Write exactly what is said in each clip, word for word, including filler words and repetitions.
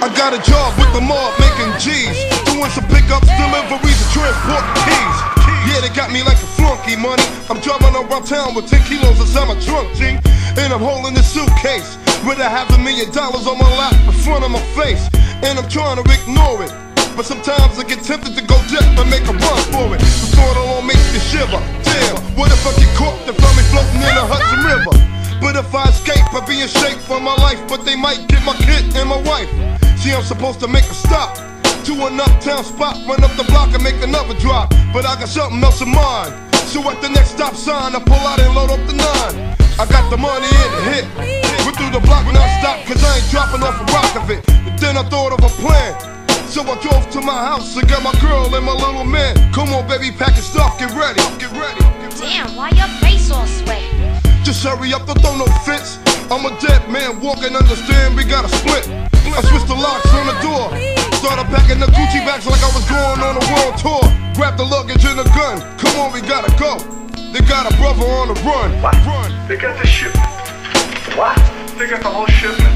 I got a job with the mob making G's, doing some pickups, deliveries, and transport keys. Yeah, they got me like a flunky money. I'm driving around town with ten kilos inside my trunk, G. And I'm holding this suitcase with a half a million dollars on my lap in front of my face. And I'm trying to ignore it, but sometimes I get tempted to go deaf and make a run for it. The thought alone makes me shiver. Damn, what if I get caught and find me floating in the Hudson River? But if I escape, I'll be in shape for my life. But they might get my kid and my wife. See, I'm supposed to make a stop to an uptown spot, run up the block and make another drop. But I got something else in mind, so at the next stop sign I pull out and load up the nine. I got the money in the hit, went through the block when I stopped, cause I ain't dropping off a rock of it. And then I thought of a plan, so I drove to my house and got my girl and my little man. Come on baby, pack your stuff, get ready, get ready. Damn, why your face all sweaty? Just hurry up, don't throw no fits. I'm a dead man walking, understand we gotta split. I switched the locks on the door, started packing the Gucci bags like I was going on a world tour. Grab the luggage and a gun, come on we gotta go. They got a brother on the run. What? Run. They got the shipment. What? They got the whole shipment.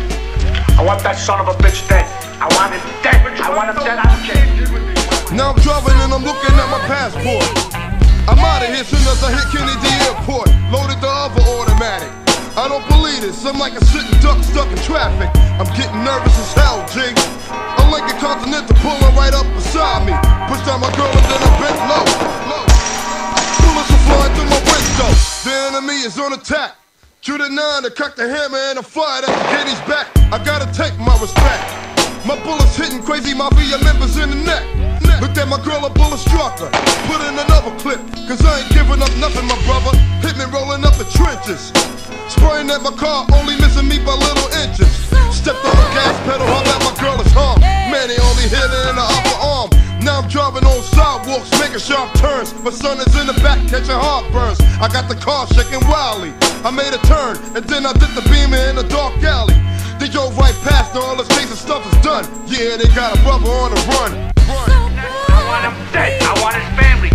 I want that son of a bitch dead. I want him dead. I want him dead, I don't care. Now I'm driving and I'm looking at my passport. I'm out of here soon as I hit Kennedy Airport. Loaded the other automatic. I don't believe this, I'm like a sitting duck stuck in traffic. I'm getting nervous as hell, G. I'm like a Continental pulling right up beside me. Push down my girl and then I bent low, low. Bullets are flying through my window. The enemy is on attack. Shoot a nine to cock the hammer and I fire at the Katie's back. I gotta take my respect. My bullets hitting crazy mafia members in the neck. Looked at my girl, a bullet struck her. Put in another clip, cause I ain't giving up nothing, my brother. Hit me rolling up the trenches. Spraying at my car, only missing me by little inches. Stepped on the gas pedal, how that my girl is harmed. Man, they only hit her in the upper arm. Now I'm driving on sidewalks, making sharp turns. My son is in the back, catching heartburns. I got the car shaking wildly. I made a turn, and then I did the beamer in a dark alley. They drove right past, now all this case of stuff is done. Yeah, they got a brother on the run. Run. I want him dead. I want his family